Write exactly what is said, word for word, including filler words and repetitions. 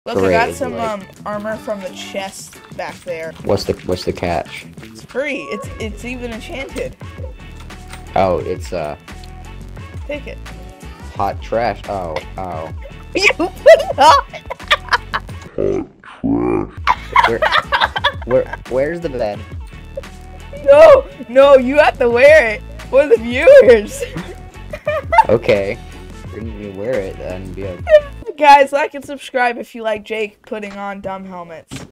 Look, Great, I got is it some like- um armor from the chest back there. What's the what's the catch? It's free. It's it's even enchanted. Oh, it's uh Take it. hot trash. Oh, oh. You would not. Where, where where's the bed? No, no, you have to wear it for the viewers. Okay. You're gonna wear it and be a Guys, like and subscribe if you like Jake putting on dumb helmets.